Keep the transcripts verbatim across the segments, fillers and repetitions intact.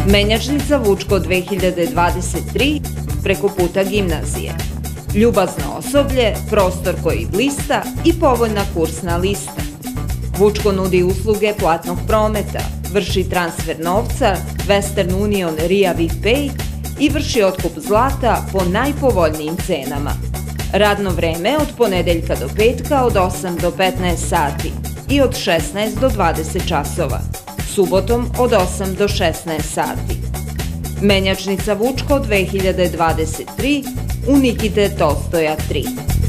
Menjačnica Vučko dve hiljade dvadeset tri preko puta gimnazije. Ljubazno osoblje, prostor koji blista i povoljna kursna lista. Vučko nudi usluge platnog prometa, vrši transfer novca, Western Union Ria VPay i vrši otkup zlata po najpovoljnijim cenama. Radno vreme od ponedeljka do petka od osam do petnaest sati i od šesnaest do dvadeset časova. Subotom od osam do šesnaest sati. Menjačnica Vučko dve hiljade dvadeset tri u Nikite Tolstoja tri.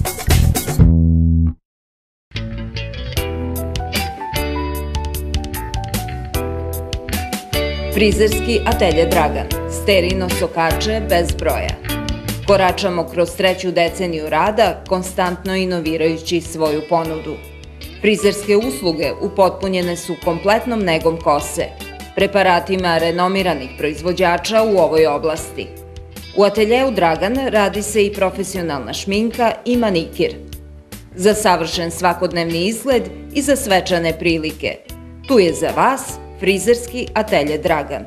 Frizerski atelje Dragan, sterino sokače bez broja. Koračamo kroz treću deceniju rada, konstantno inovirajući svoju ponudu. Frizerske usluge upotpunjene su kompletnom negom kose, preparatima renomiranih proizvođača u ovoj oblasti. U ateljeu Dragan radi se i profesionalna šminka i manikir. Za savršen svakodnevni izgled i za svečane prilike. Tu je za vas Frizerski atelje Dragan.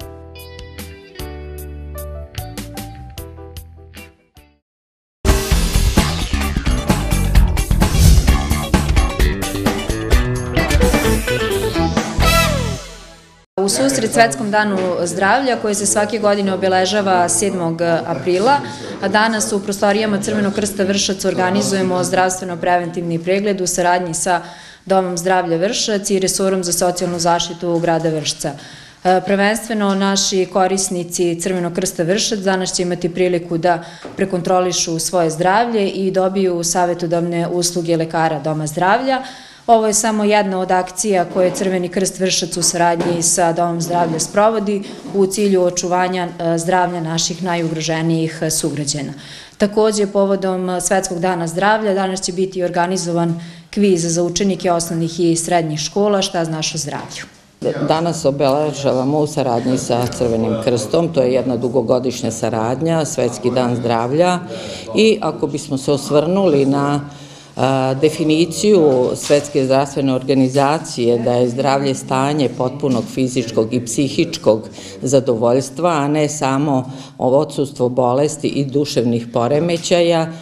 U susret Svetskom danu zdravlja, koji se svake godine obeležava sedmog aprila, a danas u prostorijama Crvenog krsta Vršac organizujemo zdravstveno-preventivni pregled u saradnji sa Domom zdravlja Vršac i Resorom za socijalnu zaštitu grada Vršca. Prvenstveno naši korisnici Crvenog krsta Vršac danas će imati priliku da prekontrolišu svoje zdravlje i dobiju savjetodavne usluge lekara Doma zdravlja. Ovo je samo jedna od akcija koje Crveni krst Vršac u saradnji sa Domom zdravlja sprovodi u cilju očuvanja zdravlja naših najugroženijih sugrađana. Takođe, povodom Svetskog dana zdravlja danas će biti organizovan kviz za učenike osnovnih i srednjih škola Šta znaš o zdravlju. Danas obeležavamo u saradnji sa Crvenim krstom, to je jedna dugogodišnja saradnja, Svetski dan zdravlja, i ako bismo se osvrnuli na definiciju Svetske zdravstvene organizacije da je zdravlje stanje potpunog fizičkog i psihičkog zadovoljstva, a ne samo odsustvo bolesti i duševnih poremećaja,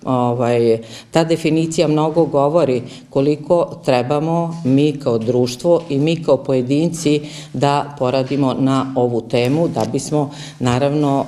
ta definicija mnogo govori koliko trebamo mi kao društvo i mi kao pojedinci da poradimo na ovu temu, da bismo naravno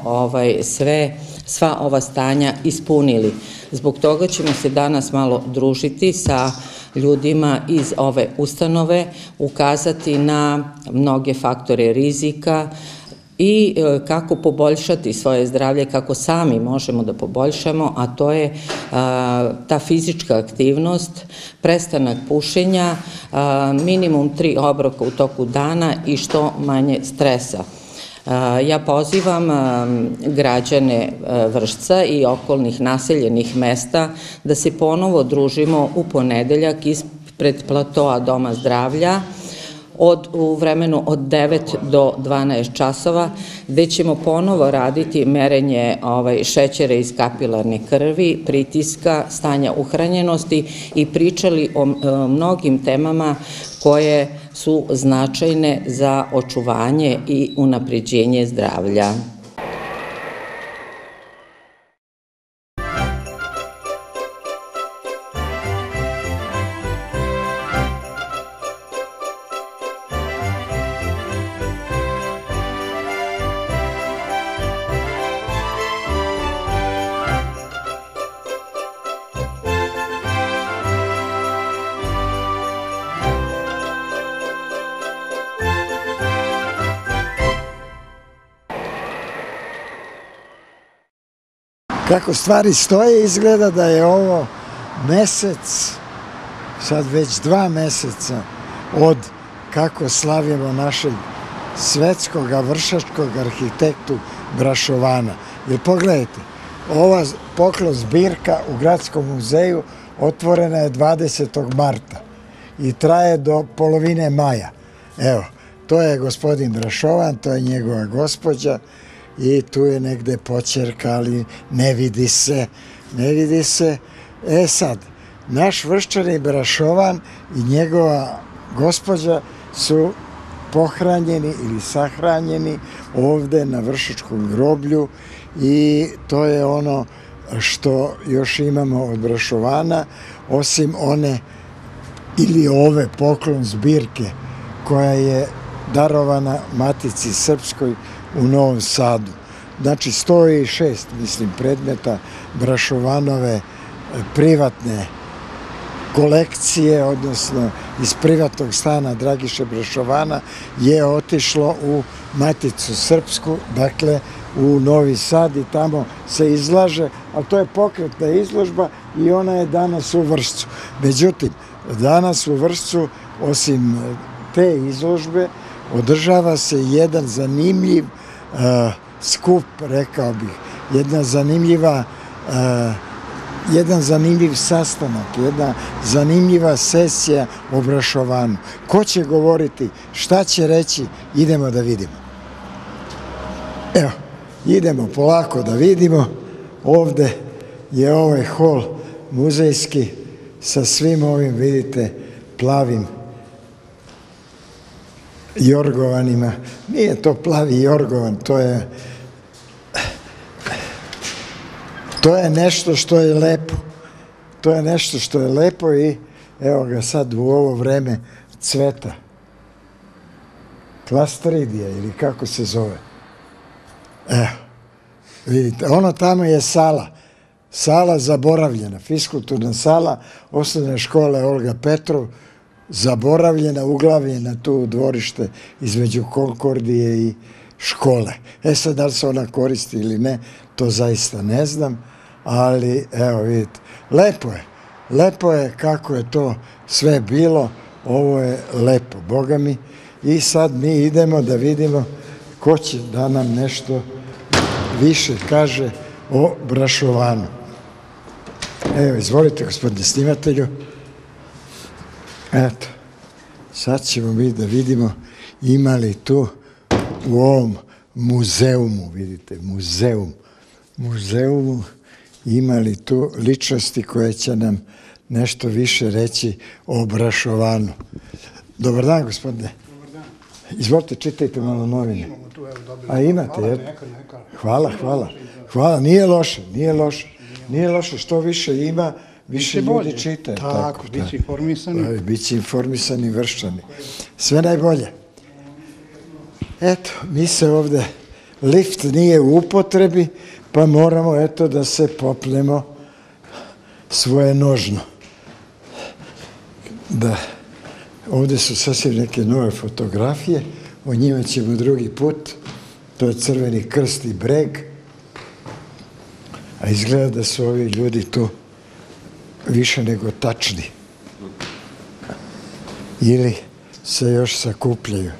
sva ova stanja ispunili. Zbog toga ćemo se danas malo družiti sa ljudima iz ove ustanove, ukazati na mnoge faktore rizika i kako poboljšati svoje zdravlje, kako sami možemo da poboljšamo, a to je ta fizička aktivnost, prestanak pušenja, minimum tri obroka u toku dana i što manje stresa. Ja pozivam građane Vršca i okolnih naseljenih mesta da se ponovo družimo u ponedeljak ispred platoa Doma zdravlja u vremenu od devet do dvanaest časova, gde ćemo ponovo raditi merenje šećera iz kapilarne krvi, pritiska, stanja uhranjenosti i pričali o mnogim temama koje su značajne za očuvanje i unapređenje zdravlja. Kako stvari stoje, izgleda da je ovo mesec, sad već dva meseca od kako slavimo našeg svetskog vršačkog arhitektu Brašovana. Jer pogledajte, ova poklon zbirka u Gradskom muzeju otvorena je dvadesetog marta i traje do polovine maja. Evo, to je gospodin Brašovan, to je njegova gospođa, i tu je negde počerka, ali ne vidi se, ne vidi se. E sad, naš Vrščanin Brašovan i njegova gospođa su pohranjeni ili sahranjeni ovde na Vršačkom groblju i to je ono što još imamo od Brašovana, osim one ili ove poklon zbirke koja je darovana Matici Srpskoj u Novom Sadu. Znači sto šest, mislim, predmeta Brašovanove privatne kolekcije, odnosno iz privatnog stana Dragiše Brašovana je otišlo u Maticu Srpsku, dakle u Novi Sad i tamo se izlaže, a to je pokretna izložba i ona je danas u Vršcu. Međutim, danas u Vršcu, osim te izložbe, održava se jedan zanimljiv uh, skup, rekao bih, jedna zanimljiva uh, jedan zanimljiv sastanak, jedna zanimljiva sesija o Brašovanu. Ko će govoriti, šta će reći, idemo da vidimo. Evo, idemo polako da vidimo. Ovde je ovaj hol muzejski sa svim ovim, vidite, plavim jorgovanima. Nije to plavi jorgovan, to je to je nešto što je lepo. To je nešto što je lepo i evo ga sad u ovo vreme cveta. Klastridija ili kako se zove. Evo, vidite, ono tamo je sala. Sala zaboravljena, fiskulturna sala osnovne škole Olga Petrov, zaboravljena, uglavljena tu u dvorište između Konkordije i škole. E sad, da li se ona koristi ili ne, to zaista ne znam, ali evo vidite, lepo je, lepo je kako je to sve bilo, ovo je lepo, Boga mi, i sad mi idemo da vidimo ko će da nam nešto više kaže o Brašovanu. Evo, izvolite, gospodine snimatelju. Eto, sad ćemo mi da vidimo ima li tu u ovom muzeumu, vidite, muzeum, muzeumu, ima li tu ličnosti koje će nam nešto više reći o Brašovanu. Dobar dan, gospodine. Dobar dan. Izvolite, čitajte malo novine. Imamo tu, evo, dobili. A imate, jer? Neka, neka. Hvala, hvala. Hvala, nije loše, nije loše. Nije loše, što više ima, više ljudi čitaju. Tako, biće informisani. Biće informisani Vrščani. Sve najbolje. Eto, mi se ovde, lift nije u upotrebi, pa moramo, eto, da se popnemo svoje nožno. Da, ovde su sasvim neke nove fotografije, o njima ćemo drugi put. To je Crveni krst i breg. A izgleda da su ovi ljudi tu više nego tačni. Ili se još sakupljaju.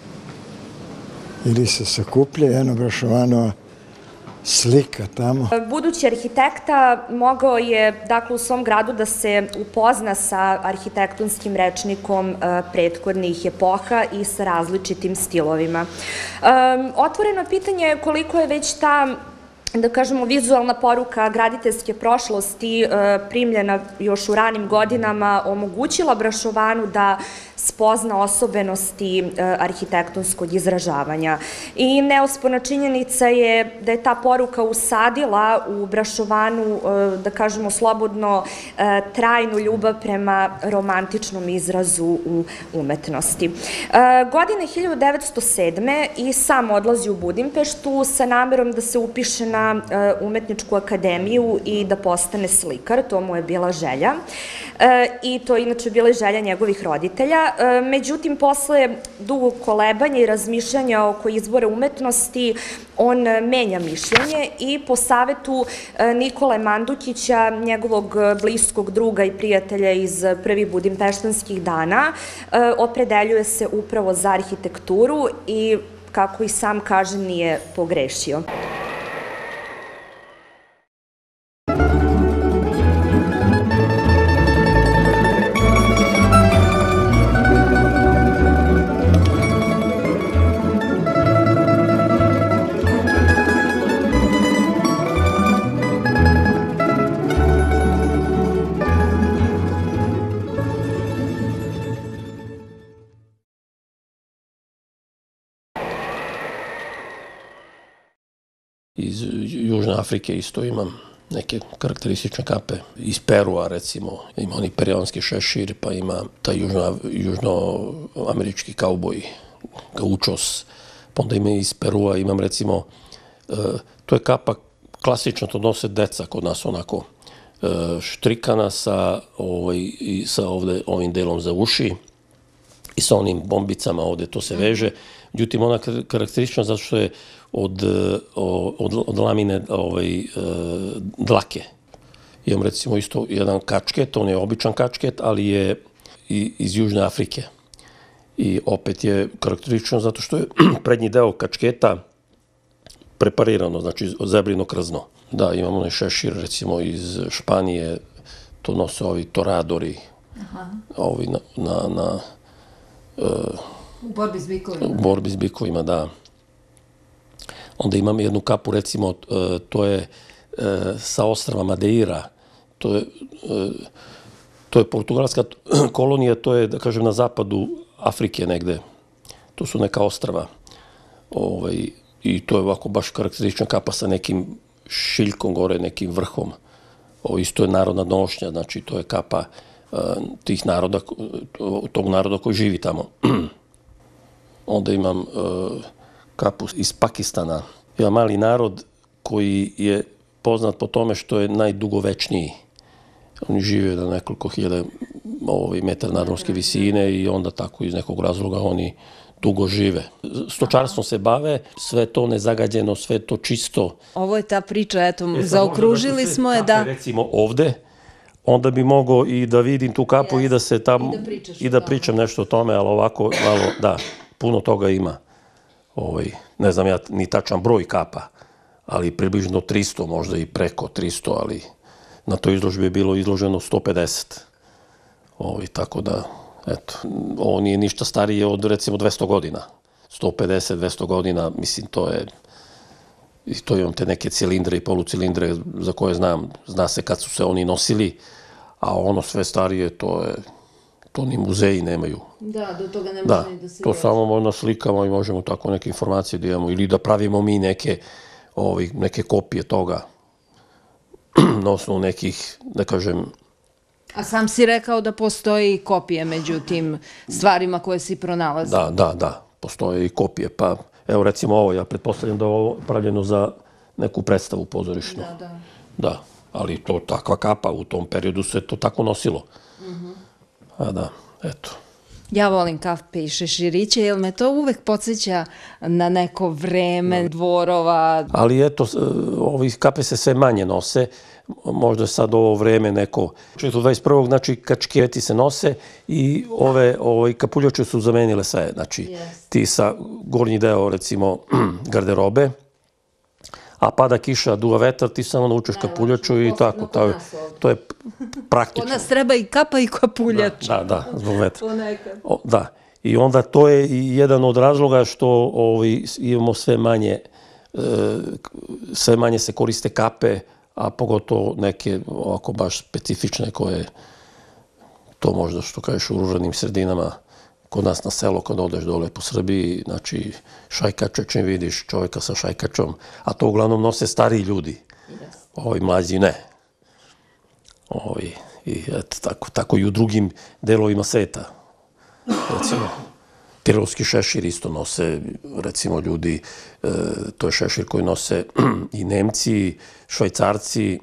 Ili se sakupljaju, eno Brašovanova slika tamo. Budući arhitekta mogao je, dakle, u svom gradu da se upozna sa arhitektonskim rečnikom prethodnih epoha i sa različitim stilovima. Otvoreno pitanje je koliko je već ta, da kažemo, vizualna poruka graditeljske prošlosti primljena još u ranim godinama omogućila Brašovanu da spozna osobenosti arhitektonskog izražavanja. I neosporna činjenica je da je ta poruka usadila u Brašovanu, da kažemo slobodno, trajnu ljubav prema romantičnom izrazu u umetnosti. Godine hiljadu devetsto sedme i sam odlazi u Budimpeštu sa namerom da se upiše na umetničku akademiju i da postane slikar, to mu je bila želja. I to je inače bila želja njegovih roditelja. Međutim, posle dugog kolebanja i razmišljanja oko izbora umetnosti, on menja mišljenje i po savetu Nikole Mandukića, njegovog bliskog druga i prijatelja iz prvih budimpeštanskih dana, opredeljuje se upravo za arhitekturu i, kako i sam kaže, nije pogrešio. iz Južne Afrike isto imam neke karakteristične kape. Iz Perua, recimo, ima oni perionski šešir, pa ima taj južno, južnoamerički kauboj, gaučos. Pa onda ima iz Perua, imam recimo, uh, to je kapa, klasično to nose deca kod nas onako, uh, štrikana sa, ovaj, i sa ovde, ovim delom za uši i sa onim bombicama ovde to se veže. Međutim, ona karakteristična zato što je od, od, od lamine ovaj, dlake. Imam recimo isto jedan kačket, on je običan kačket, ali je iz Južne Afrike. I opet je karakteristično zato što je prednji deo kačketa preparirano, znači zebrino krzno. Da, imamo onaj šešir recimo iz Španije, to nose ovi toradori, ovi na, na, na u borbi s bikovima. U borbi s bikovima, da. Onda imam jednu kapu, recimo, to je sa ostrava Madeira. To je, to je portugalska kolonija, to je, da kažem, na zapadu Afrike negde. To su neka ostrava. Ovaj, i to je ovako baš karakteristična kapa sa nekim šiljkom gore, nekim vrhom. Ovo isto je narodna nošnja, znači to je kapa tih naroda, tog naroda koji živi tamo. Onda imam uh, kapu iz Pakistana. Ima mali narod koji je poznat po tome što je najdugovečniji. Oni žive na nekoliko hiljada ovaj, metara nadmorske visine i onda tako iz nekog razloga oni dugo žive. Stočarstvom se bave, sve to nezagađeno, sve to čisto. Ovo je ta priča, eto, e, zaokružili smo je da... Recimo ovde, onda bi mogao i da vidim tu kapu yes. i da se tamo, i da, i da pričam nešto o tome, ali ovako, malo, da, puno toga ima. Ovaj, ne znam ja ni tačan broj kapa, ali približno tristo, možda i preko tristo, ali na toj izložbi je bilo izloženo sto pedeset. Ovaj, tako da, eto, ovo nije ništa starije od recimo dvesta godina. sto pedeset do dvesta godina, mislim, to je, i to imam te neke cilindre i polucilindre za koje znam, zna se kad su se oni nosili, a ono sve starije, to je, to ni muzeji nemaju. Da, do toga ne može da, ni da se to dođe. samo na slikama i možemo tako neke informacije da imamo, ili da pravimo mi neke, ovi, neke kopije toga, na osnovu nekih, da kažem... A sam si rekao da postoji kopije među tim stvarima koje si pronalazio. Da, da, da, postoje i kopije, pa... Evo recimo ovo, ja pretpostavljam da je ovo pravljeno za neku predstavu pozorišnu. Da, da. Da, ali to takva kapa, u tom periodu se to tako nosilo. A da, eto. Ja volim kape i šeširiće, jer me to uvek podsjeća na neko vreme dvorova. Ali eto, ovi kape se sve manje nose, možda sad ovo vreme neko... U dvadeset prvog znači kačketi se nose i ove, ove kapuljače su zamenile sve. Znači, yes. ti sa gornji deo, recimo, garderobe, a pada kiša, duva vetar, ti samo naučeš kapuljaču i tako. To, to je praktično. Kod nas treba i kapa i kapuljač. Da, da, da, zbog vetra. Ponekad. O, da. I onda to je i jedan od razloga što ovaj, imamo sve manje, e, sve manje se koriste kape, a pogotovo neke ovako baš specifične koje, to možda što kažeš u ruralnim sredinama, kod nas na selo kad odeš dole po Srbiji, znači šajkače čim vidiš čovjeka sa šajkačom, a to uglavnom nose stariji ljudi, ovi mlađi ne. Ovi, i eto, tako, tako i u drugim delovima sveta. Recimo, tirolski šešir isto nose, recimo ljudi, e, to je šešir koji nose i Nemci, Švajcarci,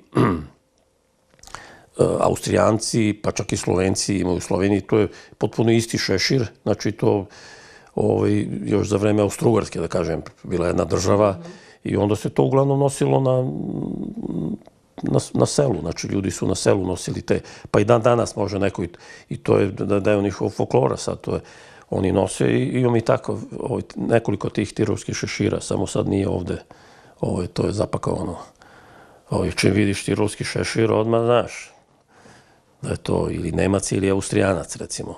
Austrijanci, pa čak i Slovenci imaju u Sloveniji, to je potpuno isti šešir, znači to ovaj, još za vreme Austro-Ugarske, da kažem, bila jedna država i onda se to uglavnom nosilo na, na, na selu, znači ljudi su na selu nosili te, pa i dan danas može neko, i, i to je da, da je njihov folklora sad, to je, oni nose i imam i tako ovaj, nekoliko tih tirolskih šešira, samo sad nije ovde, ovaj, to je zapakovano. Ovaj, čim vidiš tirolski šešir, odmah znaš da je to ili Nemac ili Austrijanac, recimo.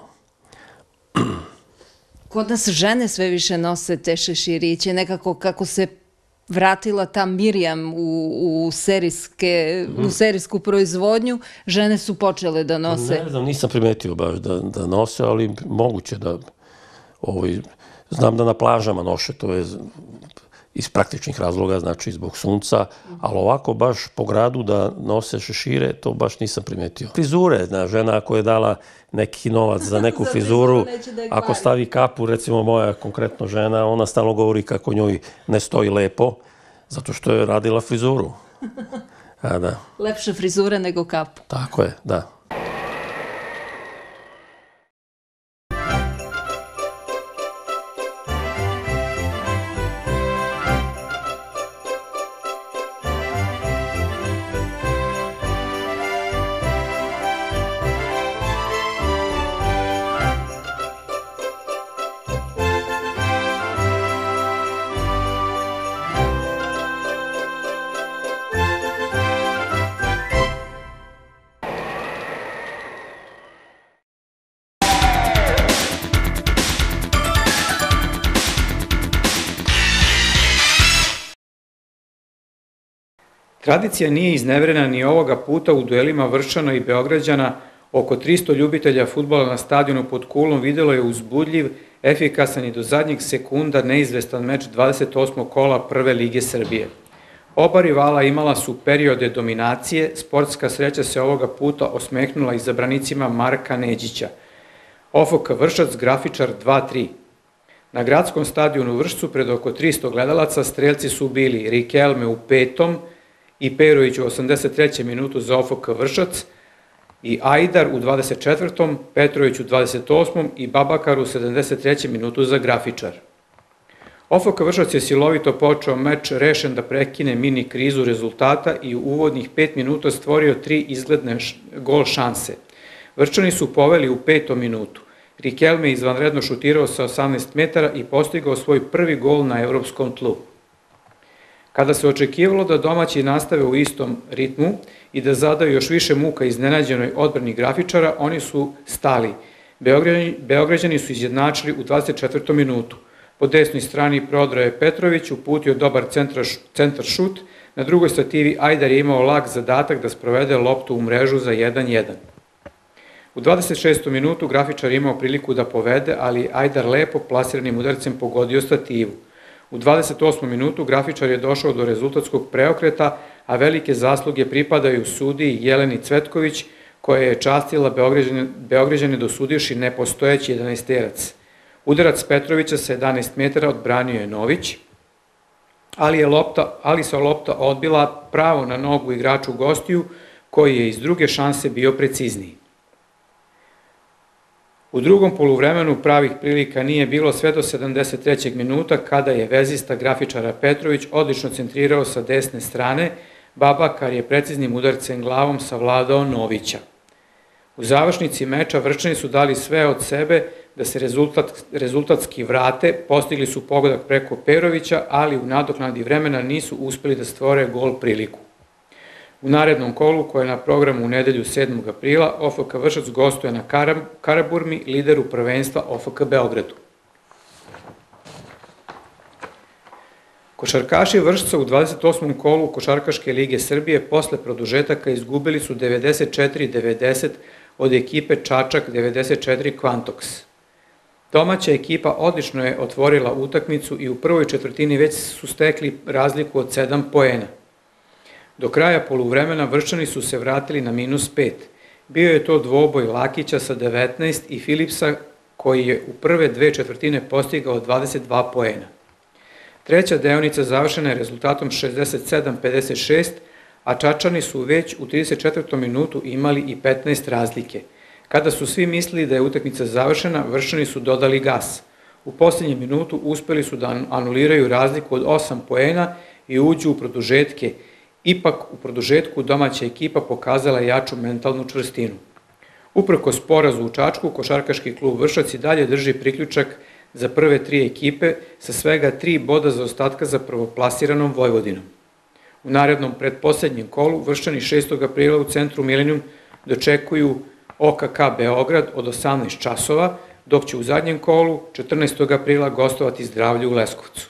Kod nas žene sve više nose te šeširiće, nekako kako se vratila ta Mirjam u, u, serijske, u serijsku proizvodnju, žene su počele da nose. Ne znam, nisam primetio baš da, da nose, ali moguće da... Ovaj, znam da na plažama noše, to je iz praktičnih razloga, znači zbog sunca, ali ovako baš po gradu da nose šešire, to baš nisam primetio. Frizure, znaš, žena ako je dala neki novac za neku frizuru, ako stavi kapu, recimo moja konkretno žena, ona stalno govori kako njoj ne stoji lepo, zato što je radila frizuru. A, da. Lepša frizura nego kapu. Tako je, da. Tradicija nije izneverena ni ovoga puta u duelima Vrščana i Beograđana. Oko tristo ljubitelja fudbala na stadionu pod Kulom videlo je uzbudljiv, efikasan i do zadnjeg sekunda neizvestan meč dvadeset osmog kola Prve lige Srbije. Oba rivala imala su periode dominacije, sportska sreća se ovoga puta osmehnula izabranicima Marka Neđića. O F K Vršac grafičar dva tri. Na gradskom stadionu u Vršcu pred oko tristo gledalaca strelci su bili Rikelme u petom i Perović u osamdeset trećem minutu za O F K Vršac i Ajdar u dvadeset četvrtom, Petrović u dvadeset osmom i Babakar u sedamdeset trećem minutu za grafičar. O F K Vršac je silovito počeo meč rešen da prekine mini krizu rezultata i u uvodnih pet minuta stvorio tri izgledne gol šanse. Vrščani su poveli u petom minutu. Rikelme izvanredno šutirao sa osamnaest metara i postigao svoj prvi gol na evropskom tlu. Kada se očekivalo da domaći nastave u istom ritmu i da zadaju još više muka iznenađenoj odbrani grafičara, oni su stali. Beograđani su izjednačili u dvadeset četvrtom minutu. Po desnoj strani prodro je Petrović, uputio dobar centar šut, na drugoj stativi Ajdar je imao lak zadatak da sprovede loptu u mrežu za jedan jedan. U dvadeset šestom minutu grafičar je imao priliku da povede, ali Ajdar lepo plasiranim udarcem pogodio stativu. U dvadeset osmom minutu grafičar je došao do rezultatskog preokreta, a velike zasluge pripadaju sudiji Jeleni Cvetković, koja je častila Beograđane dosudivši nepostojeći jedanaesterac. Udarac Petrovića sa jedanaest metara odbranio je Nović, ali, je lopta, ali se lopta odbila pravo na nogu igraču gostiju, koji je iz druge šanse bio precizniji. U drugom poluvremenu pravih prilika nije bilo sve do sedamdeset trećeg minuta, kada je vezista grafičara Petrović odlično centrirao sa desne strane, Babakar je preciznim udarcem glavom savladao Novića. U završnici meča Vrščani su dali sve od sebe da se rezultat, rezultatski vrate, postigli su pogodak preko Perovića, ali u nadoknadi vremena nisu uspeli da stvore gol priliku. U narednom kolu, koje je na programu u nedelju sedmog aprila, O F K Vršac gostuje na Karaburmi, lideru prvenstva O F K Beogradu. Košarkaši Vršca u dvadeset osmom kolu Košarkaške lige Srbije posle produžetaka izgubili su devedeset četiri devedeset od ekipe Čačak devedeset četiri Kvantoks. Domaća ekipa odlično je otvorila utakmicu i u prvoj četvrtini već su stekli razliku od sedam poena. Do kraja poluvremena Vrščani su se vratili na minus pet. Bio je to dvoboj Lakića sa devetnaest i Filipsa, koji je u prve dve četvrtine postigao dvadeset dva poena. Treća deonica završena je rezultatom šezdeset sedam pedeset šest, a Čačani su već u trideset četvrtom minutu imali i petnaest razlike. Kada su svi mislili da je utakmica završena, Vrščani su dodali gas. U posljednjem minutu uspeli su da anuliraju razliku od osam poena i uđu u produžetke. Ipak u produžetku domaća ekipa pokazala jaču mentalnu čvrstinu. Uprkos porazu u Čačku, Košarkaški klub Vršac i dalje drži priključak za prve tri ekipe sa svega tri boda zaostatka za prvoplasiranom Vojvodinom. U narednom predposlednjem kolu Vrščani šestog aprila u centru Milenijum dočekuju O K K Beograd od osamnaest časova, dok će u zadnjem kolu četrnaestog aprila gostovati Zdravlje u Leskovcu.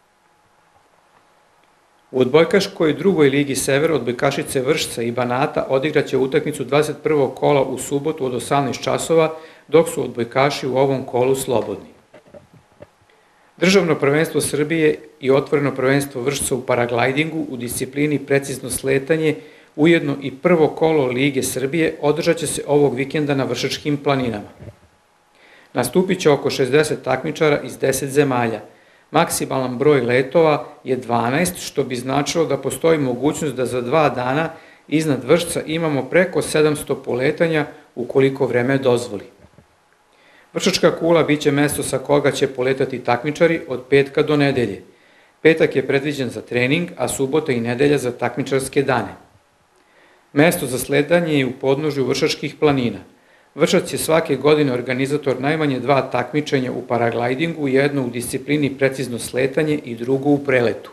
U odbojkaškoj drugoj ligi Sever odbojkašice Vršca i Banata odigraće utakmicu dvadeset prvog kola u subotu od osamnaest časova, dok su odbojkaši u ovom kolu slobodni. Državno prvenstvo Srbije i otvoreno prvenstvo vršca u paraglajdingu u disciplini precizno sletanje, ujedno i prvo kolo Lige Srbije, održat će se ovog vikenda na Vršačkim planinama. Nastupit će oko šezdeset takmičara iz deset zemalja. Maksimalan broj letova je dvanaest, što bi značilo da postoji mogućnost da za dva dana iznad Vršca imamo preko sedamsto poletanja ukoliko vreme dozvoli. Vršačka kula biće mesto sa koga će poletati takmičari od petka do nedelje. Petak je predviđen za trening, a subota i nedelja za takmičarske dane. Mesto za sledanje je u podnožju Vršačkih planina. Vršac je svake godine organizator najmanje dva takmičenja u paraglajdingu, jedno u disciplini precizno sletanje i drugo u preletu.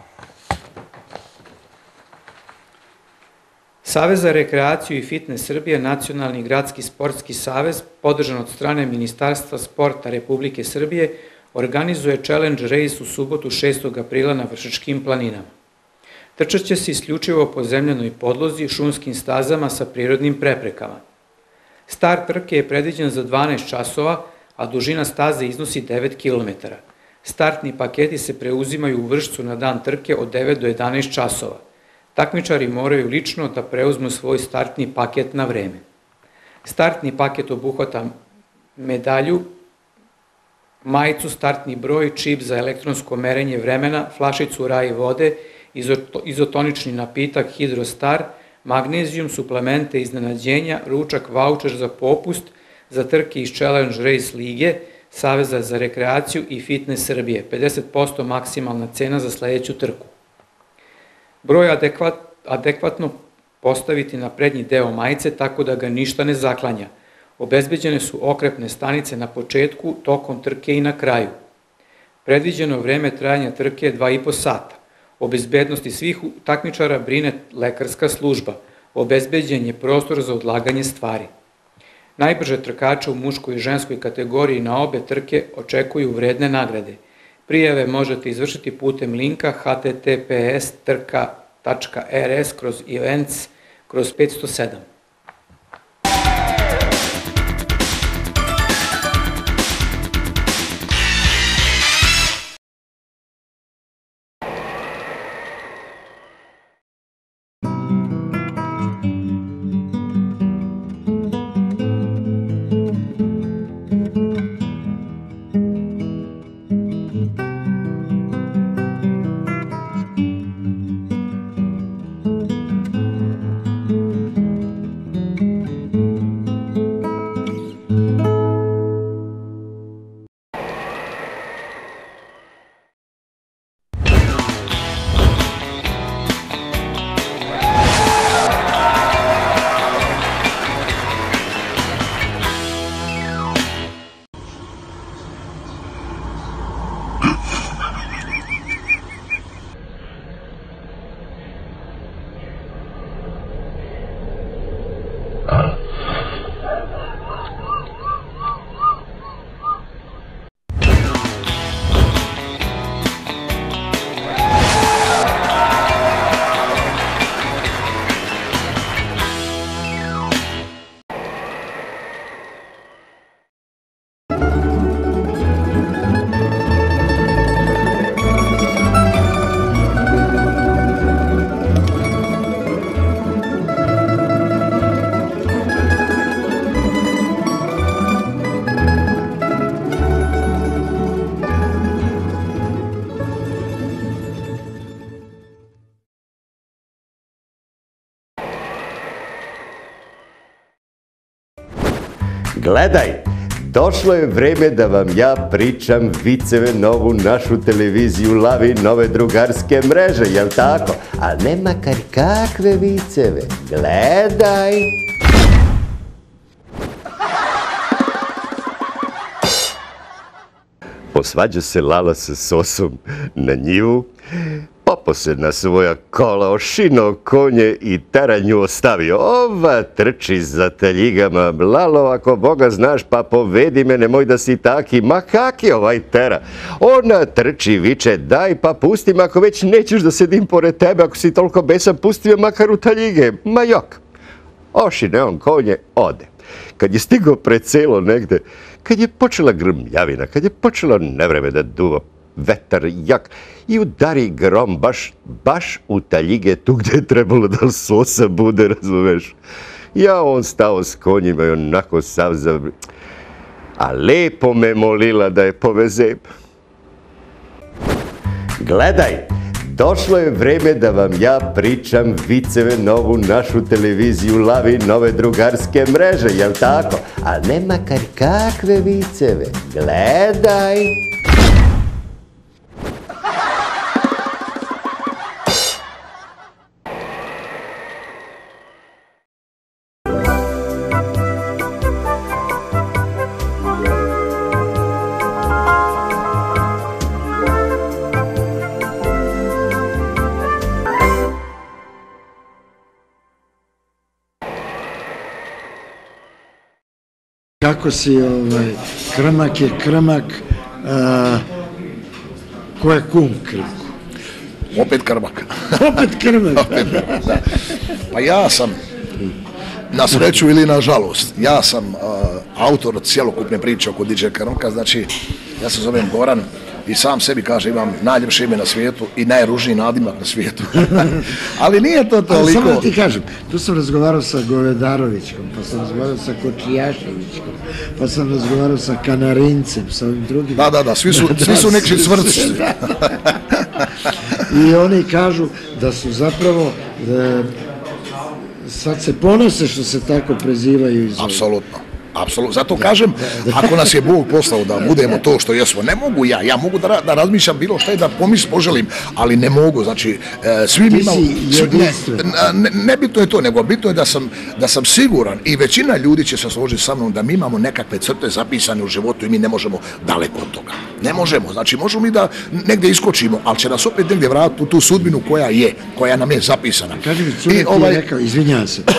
Savez za rekreaciju i fitnes Srbije, Nacionalni gradski sportski savez, podržan od strane Ministarstva sporta Republike Srbije, organizuje challenge race u subotu šestog aprila na Vršačkim planinama. Trčat će se isključivo po zemljanoj podlozi, šumskim stazama sa prirodnim preprekama. Start trke je predviđen za dvanaest časova, a dužina staze iznosi devet kilometara. Startni paketi se preuzimaju u Vršcu na dan trke od devet do jedanaest časova. Takmičari moraju lično da preuzmu svoj startni paket na vreme. Startni paket obuhvata medalju, majicu, startni broj, čip za elektronsko merenje vremena, flašicu raje vode, izotonični napitak Hidrostar, magnezijum, suplemente, iznenađenja, ručak, vaučer za popust za trke iz Challenge Race Lige, Saveza za rekreaciju i fitnes Srbije, pedeset posto maksimalna cena za sledeću trku. Broj adekvatno postaviti na prednji deo majice tako da ga ništa ne zaklanja. Obezbeđene su okrepne stanice na početku, tokom trke i na kraju. Predviđeno vreme trajanja trke je dva i po sata. O bezbednosti svih takmičara brine lekarska služba. Obezbeđen je prostor za odlaganje stvari. Najbrže trkače u muškoj i ženskoj kategoriji na obe trke očekuju vredne nagrade. Prijave možete izvršiti putem linka h t t p s trka tačka r s kroz events kroz petsto sedam. Gledaj, došlo je vreme da vam ja pričam viceve na ovu našu televiziju Lavi, nove drugarske mreže, jel tako? A ne makar kakve viceve. Gledaj! Posvađa se Lala sa Sosom na njivu, popo se na svoja kola, ošino konje i taranju ostavio. Ova trči za taljigama. Lalo, ako Boga znaš, pa povedi me, nemoj da si taki. Ma kaki ovaj tera? Ona trči, viče, daj pa pustim, ako već nećeš da sedim pored tebe, ako si toliko besan, pusti me makar u taljige. Ma jok. Ošine on konje, ode. kad je stigao pred selo negde, kad je počela grmljavina, kad je počelo nevreme da duva, vetar jak i udari grom baš, baš u taljige tu gde je trebalo da sosa bude, razumeš? Ja on stao s konjima i onako sav za... A lepo me molila da je povezem. Gledaj, došlo je vreme da vam ja pričam viceve na ovu našu televiziju Lavi, nove drugarske mreže, jel tako? A ne makar kakve viceve. Gledaj! Kako si, ovaj, Krmak je Krmak, a, ko je kum Krmku? Opet Krmak. Opet Krmak. Opet Krmak, da. Pa ja sam, na sreću ili na žalost, ja sam a, autor cjelokupne priče oko diđe Krmka, znači ja se zovem Goran i sam sebi kaže imam najljepše ime na svijetu i najružniji nadimak na svijetu. Ali nije to toliko... Ali samo da ti kažem, tu sam razgovarao sa Govedarovićkom, pa sam razgovarao sa Kočijaševićkom, pa sam razgovarao sa Kanarincem, sa ovim drugim... Da, da, da, svi su, svi su neki svrci. I oni kažu da su zapravo... Da, sad se ponose što se tako prezivaju iz... Apsolutno. Apsolutno. Zato kažem, ako nas je Bog poslao da budemo to što jesmo, ne mogu ja, ja mogu da, da razmišljam bilo šta i da pomis poželim, ali ne mogu, znači, e, svi mi imamo, ne, ne, ne bitno je to, nego bitno je da sam, da sam siguran i većina ljudi će se složiti sa mnom da mi imamo nekakve crte zapisane u životu i mi ne možemo daleko od toga. Ne možemo, znači možemo mi da negdje iskočimo, ali će nas opet negdje vratiti u tu sudbinu koja je, koja nam je zapisana. Kaži mi, Cune ti ovaj... je rekao, izvinjam se,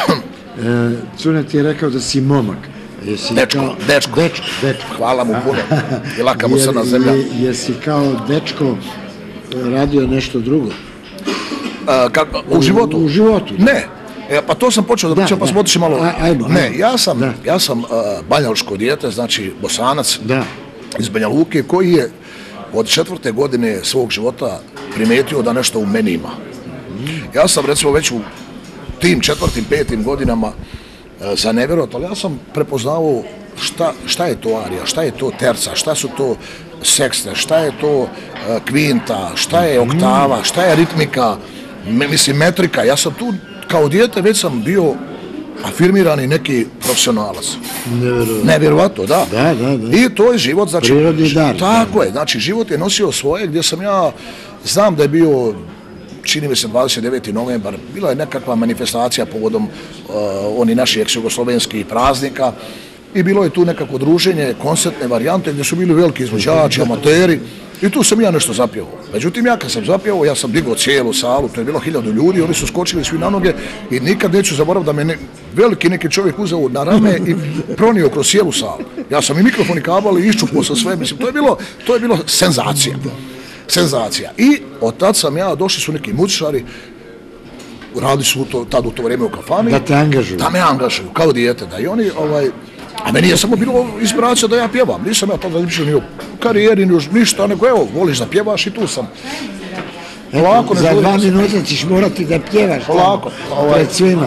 Cune ti je rekao da si momak. Dečko, kao, dečko, dečko, dečko. Hvala mu puno i laka mu srna zemlja. Je, jesi kao dečko radio nešto drugo? A, kak, u životu? U, u životu. Ne, e, pa to sam počeo da pričam, pa smo otišli malo. A, ajmo, ne, ajmo. ja sam, da. ja sam uh, banjaluško dijete, znači Bosanac da. iz Banja Luke, koji je od četvrte godine svog života primetio da nešto u meni ima. Ja sam recimo već u tim četvrtim, petim godinama za nevjerojatno, ali ja sam prepoznao šta, šta je to arija, šta je to terca, šta su to sekste, šta je to uh, kvinta, šta je oktava, šta je ritmika, mislim metrika. Ja sam tu kao dijete već sam bio afirmirani neki profesionalac. Nevjerovatno. Nevjerovatno, da. Da, da, da. I to je život, znači... Prirodni dar. Tako da. je, znači život je nosio svoje, gdje sam ja, znam da je bio... čini mi se dvadeset deveti novembar, bila je nekakva manifestacija povodom uh, oni naših ex-jugoslovenskih praznika i bilo je tu nekako druženje, koncertne varijante gdje su bili veliki izvođači, amateri i tu sam ja nešto zapjevao. Međutim, ja kad sam zapjevao, ja sam digao cijelu salu, to je bilo hiljadu ljudi, oni su skočili svi na noge i nikad neću zaboraviti da me ne, veliki neki čovjek uzeo na rame i pronio kroz cijelu salu. Ja sam i mikrofon i kabel i iščupao sa sve, mislim, to je bilo, to je bilo senzacija. Senzacija. I od tad sam ja, došli su neki muzičari, radili su to, tad u to vrijeme u kafani. Da te angažuju. Da me angažuju, kao dijete. Da i oni, ovaj, a meni je samo bilo inspiracija da ja pjevam. Nisam ja tada ništa ni u karijeri, ni ništa, nego evo, voliš da pjevaš i tu sam. Polako, za dva minuta ćeš morati da pjevaš. Polako. Ovaj, pred svima.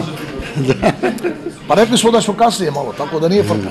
Pa rekli smo da smo kasnije malo, tako da nije frka.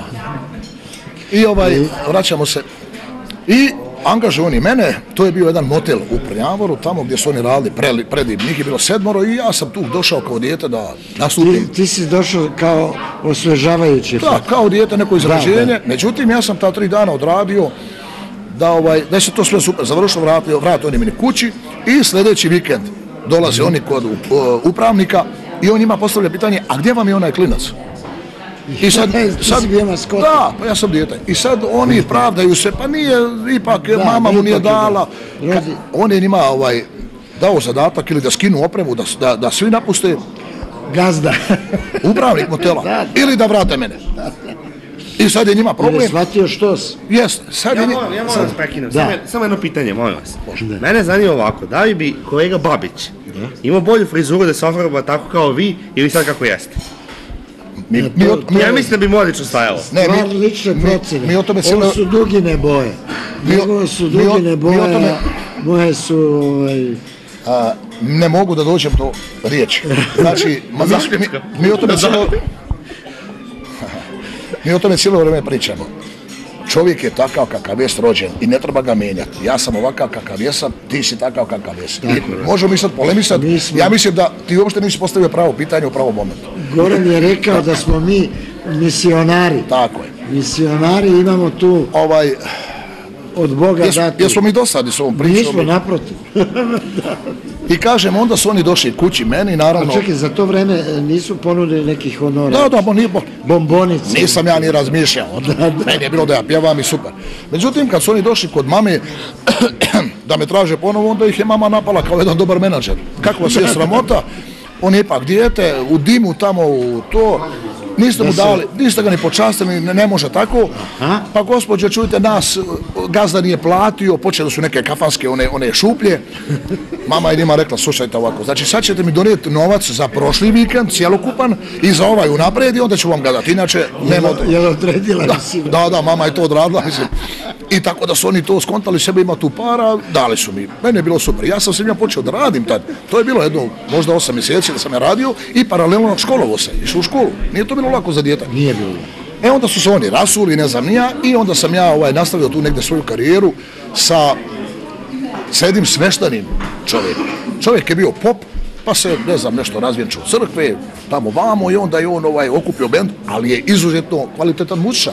I ovaj, vraćamo se. I angažuju oni mene, to je bio jedan motel u Prljavoru, tamo gdje su oni radili predib, njih je bilo sedmoro i ja sam tu došao kao dijete da nastupim. Ti, ti si došao kao osvežavajući. Da, kao dijete, neko izraženje, međutim ja sam ta tri dana odradio da, ovaj, da se to sve super završilo, vratio, vratio oni meni kući i sljedeći vikend dolaze oni kod uh, upravnika i on njima postavlja pitanje, a gdje vam je onaj klinac? I sad, sad, da, pa ja sam dijete. I sad oni pravdaju se, pa nije, ipak da, mama mu nije dala. Ka, on je njima ovaj, dao zadatak ili da skinu opremu, da, da, da svi napuste gazda, upravnik motela, da, da. Ili da vrate mene. I sad je njima problem. Jer je shvatio što si. Jeste. Sad ja je moram, ja moram vas prekinem. Samo, samo jedno pitanje, molim vas. Da. Mene zanima ovako, da li bi kolega Babić da. imao bolju frizuru da se ofarba tako kao vi ili sad kako jeste? Ja mislim da bi mu odlično stajalo. Stvar lične procene. Ovo su dugine boje. Njegove su dugine boje, moje su... Ne mogu da dođem do riječi. Znači, mi o tome cijelo... Mi o tome cijelo vrijeme pričamo. Čovjek je takav kakav je rođen i ne treba ga menjati. Ja sam ovakav kakav jesam, ti si takav kakav jesi. Možemo mi sad polemisati. Ja mislim da ti uopšte nisi postavio pravo pitanje u pravom momentu. Goran je rekao da smo mi misionari. Tako je. Misionari imamo tu od Boga dati. Jesmo mi dosadni s ovom pričom? Nismo, naprotiv. I kažem, onda su oni došli kući meni, naravno... A čekaj, za to vreme nisu ponudili nekih honora? Da, da, nije... Bombonice. Nisam ja ni razmišljao. Meni je bilo da ja pjevam i super. Međutim, kad su oni došli kod mame da me traže ponovo, onda ih je mama napala kao jedan dobar menadžer. Kako vas je sramota? On je ipak dijete, u dimu tamo, u to... Niste mu dali, niste ga ni počastili, ne može tako. Pa gospođo, čujte, nas gazda nije platio, počeli su neke kafanske, one šuplje. Mama je njima rekla, slušajte ovako, znači sad ćete mi donijeti novac za prošli vikend, cijelokupan, i za ovaj unaprijed i onda ću vam ga dati, inače nema... Je li odredila? Da, da, mama je to odradila, mislim. I tako da su oni to skontali, sebe ima tu para, dali su mi. Mene je bilo super. Ja sam s njima počeo da radim tad. To je bilo jedno, možda osam mjeseci da sam ja radio i paralelno školovo se, išao u školu. Nije to bilo lako za dijete. Nije bilo. E onda su se oni rasuli, ne znam nija, i onda sam ja ovaj, nastavio tu negdje svoju karijeru sa, sa jednim sveštanim čovjekom. Čovjek je bio pop, pa se, ne znam, nešto razvjenčao u crkve, tamo vamo, i onda je on ovaj, okupio bend, ali je izuzetno kvalitetan muzičar.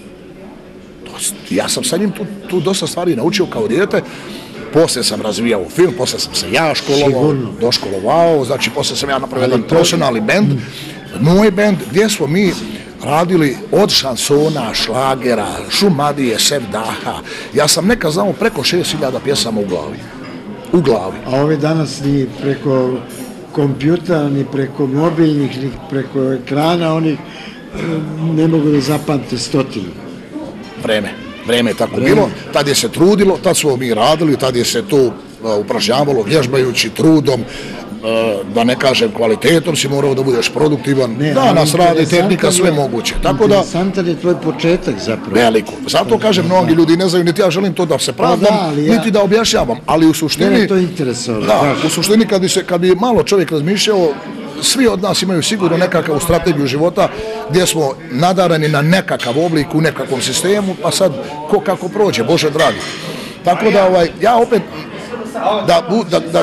Ja sam sa njim tu, tu dosta stvari naučio kao dijete, poslije sam razvijao film, poslije sam se ja školovao, doškolovao, znači poslije sam ja napravio jedan profesionalni bend, moj bend, gdje smo mi radili od šansona, šlagera, šumadije, sevdaha. Ja sam nekad znao preko šest hiljada pjesama u glavi. U glavi. A ove danas ni preko kompjutera, ni preko mobilnih, ni preko ekrana, oni ne mogu da zapamte stotinu. Vreme. Vreme je tako bilo, tad je se trudilo, tad smo mi radili, tad je se to upražnjavalo vježbajući, trudom, da ne kažem kvalitetom, si morao da budeš produktivan, danas radi tehnika, sve moguće. Interesantan je tvoj početak zapravo. Veliko. Zato kažem, mnogi ljudi ne znaju, niti ja želim to da se pravdam, niti da objašnjavam, ali u suštini... Mene to interesovalo. Da, u suštini kad bi malo čovjek razmišljao, svi od nas imaju sigurno nekakav strategiju života gdje smo nadarani na nekakav oblik u nekakvom sistemu, pa sad ko kako prođe, Bože dragi. Tako da ovaj, ja opet da... da, da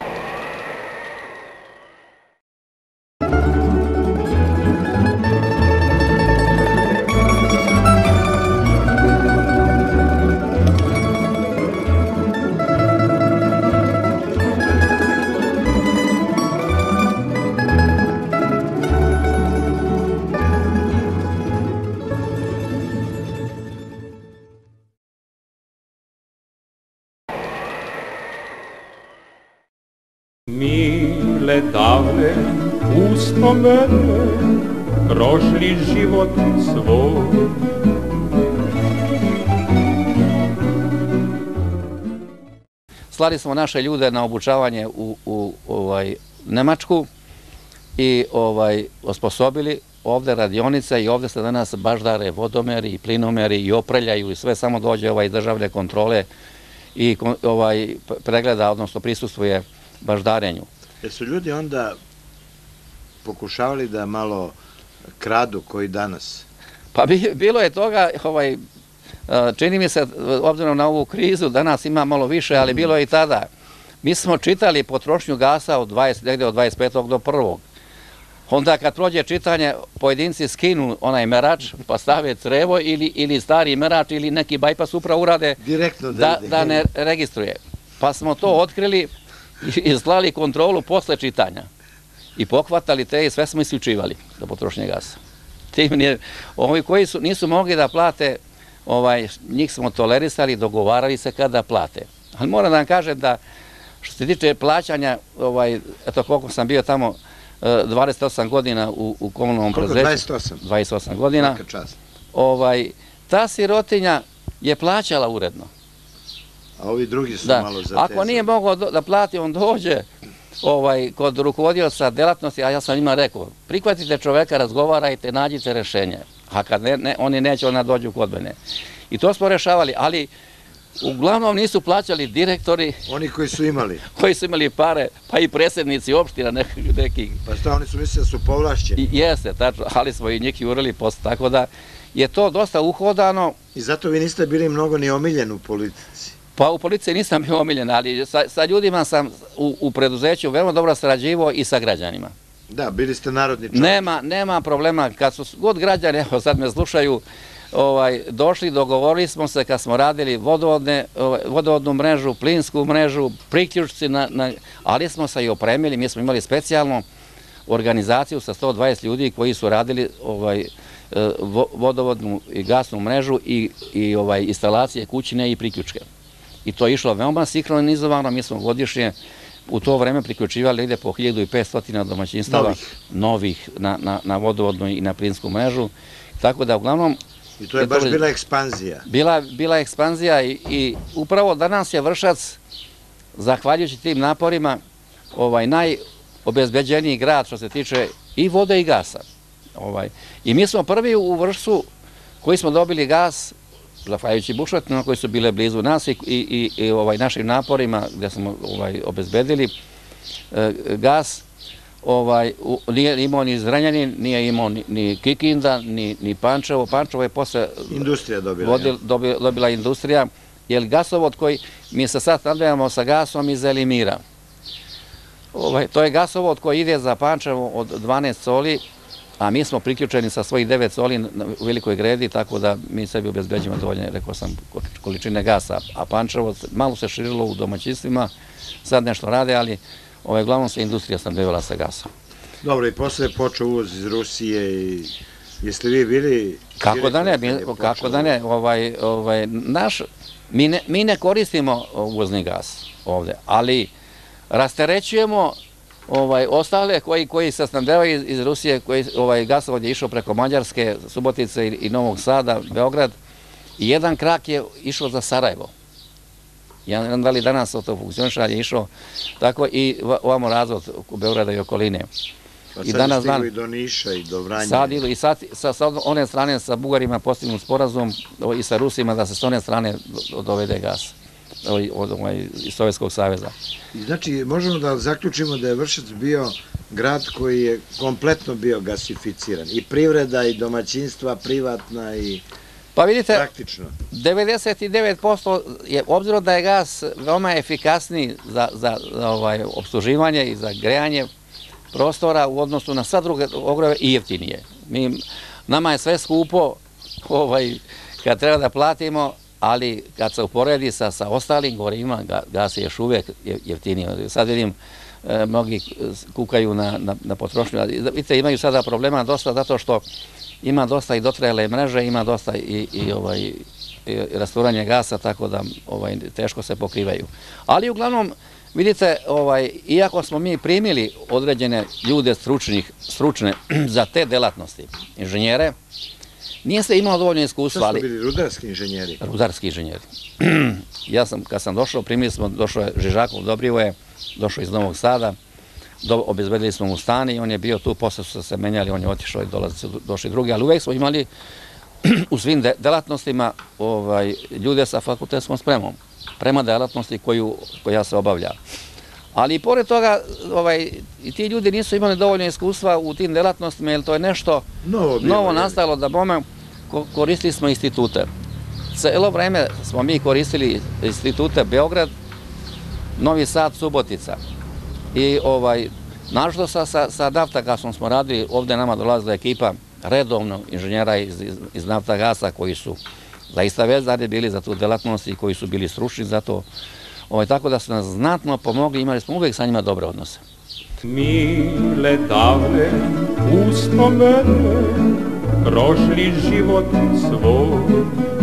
Mile davne uspomene prošli život svoj. Slali smo naše ljude na obučavanje u, u ovaj, Nemačku i ovaj, osposobili ovde radionice i ovde se danas baždare vodomeri i plinomeri i opreljaju i sve, samo dođe ovaj državne kontrole i ovaj, pregleda, odnosno prisustvuje baždarenju. Jesu ljudi onda pokušavali da malo kradu koji danas? Pa bilo je toga, ovaj, čini mi se, obzirom na ovu krizu, danas ima malo više, ali bilo je i tada. Mi smo čitali potrošnju gasa od dvadeset petog do prvog Onda kad prođe čitanje, pojedinci skinu onaj merač, pa stave crevo ili stari merač ili neki bajpas upravo urade da ne registruje. Pa smo to otkrili i slali kontrolu posle čitanja. I pohvatali te i sve smo isključivali za potrošnje gasa. Ovi koji nisu mogli da plate, njih smo tolerisali, dogovarali se kada plate. Ali moram da vam kažem da što se tiče plaćanja, eto koliko sam bio tamo, dvadeset osam godina u komunalnom preduzeću. dvadeset osam? dvadeset osam godina. Ta sirotinja je plaćala uredno. A ovi drugi su malo zatezali. Ako nije mogao da plati, on dođe, kod rukovodioca delatnosti, a ja sam njima rekao, prihvatite čoveka, razgovarajte, nađite rešenje. A kad oni neće, ona dođu kod mene. I to smo rešavali, ali uglavnom nisu plaćali direktori. Oni koji su imali. Koji su imali pare, pa i predsjednici opština nekih. Pa šta, oni su mislili da su povlašćeni? Jeste, tačno, ali smo i njih urili posle, tako da je to dosta uhodano. I zato vi niste bili mnogo ni omiljen u politici? Pa u policiji nisam bio omiljen, ali sa ljudima sam u preduzeću veoma dobro sarađivao i sa građanima. Da, bili ste narodni čovjek. Nema, nema problema. Kad su god građani, evo sad me slušaju, došli, dogovorili smo se kad smo radili vodovodnu mrežu, plinsku mrežu, priključci, ali smo se i opremili, mi smo imali specijalnu organizaciju sa sto dvadeset ljudi koji su radili vodovodnu i gasnu mrežu i instalacije kućine i priključke. I to je išlo veoma sinhronizovano, mi smo godišnje u to vreme priključivali negde po hiljadu petsto domaćinstava novih na vodovodnu i na plinsku mrežu, tako da uglavnom... I to je baš bila ekspanzija. Bila ekspanzija i upravo danas je Vršac, zahvaljujući tim naporima, najobezbeđeniji grad što se tiče i vode i gasa. I mi smo prvi u Vršcu koji smo dobili gas, zahvaljujući bušotinama koji su bile blizu nas i našim naporima gde smo obezbedili gas, nije imao ni Zrenjanin, nije imao ni Kikinda, ni Pančevo. Pančevo je posle dobila industrija, jer gasovod koji mi se sad nadvijamo sa gasom iz Elimira. To je gasovod koji ide za Pančevo od dvanaest coli, a mi smo priključeni sa svojih devet coli u Velikoj Gredi, tako da mi sebi obezbeđujemo dovoljne, rekao sam, količine gasa. A Pančevo malo se širilo u domaćinstvima, sad nešto rade, ali uglavnom se industrija snabdevala sa gasom. Dobro, i posle je počeo uvoz iz Rusije i jeste vi bili... Kako da ne, kako da ne. Naš, mi ne koristimo uvozni gas ovde, ali rasterećujemo ostale koji se snabdevaju iz Rusije, gasovod je išao preko Mađarske, Subotice i Novog Sada, Beograd, i jedan krak je išao za Sarajevo. Ja ne znam da li danas to funkcioniše, ali je išao tako i ovamo razvod u Beograda i okoline. Pa sad stigu i do Niša i do Vranja. Sad idu i sa one strane sa Bugarima postignut sporazum i sa Rusima da se s one strane dovede gas iz Sovjetskog saveza. Znači, možemo da zaključimo da je Vršac bio grad koji je kompletno bio gasificiran. I privreda, i domaćinstva, privatna i... Pa vidite, devedeset devet posto je, obzirom da je gas veoma efikasniji za opsluživanje i za grejanje prostora u odnosu na sva druge ogreve i jeftinije. Nama je sve skupo kad treba da platimo, ali kad se uporedi sa ostalim gorivima, gas je još uvek jeftiniji. Sad vidim, mnogi kukaju na potrošnju. Vidite, imaju sada problema dosta zato što ima dosta i dotrajale mreže, ima dosta i rasturanje gasa, tako da teško se pokrivaju. Ali uglavnom, vidite, iako smo mi primili određene ljude stručne za te delatnosti, inženjere, nije se imalo dovoljno iskustva. Šta su bili rudarski inženjeri? Rudarski inženjeri. Ja sam, kad sam došao, primili smo, došao je Žižakov Dobrivoje, došao iz Novog Sada, obezbedili smo mu stan i on je bio tu, posle su se menjali, on je otišao i došli drugi, ali uvek smo imali u svim delatnostima ljude sa fakultetskom spremom, prema delatnosti koja se obavlja. Ali i pored toga, ti ljudi nisu imali dovoljno iskustva u tim delatnostima, jer to je nešto novo nastalo, da bome koristili smo institute. Celo vreme smo mi koristili institute Beograd, Novi Sad, Subotica. I našto sa Naftagasom smo radili, ovde nama dolazila ekipa redovno inženjera iz Naftagasa koji su zaista vezani bili za tu delatnost i koji su bili stručni za to. Tako da su nas znatno pomogli, imali smo uvek sa njima dobre odnose. Mile davne uspomene prošli život svoj,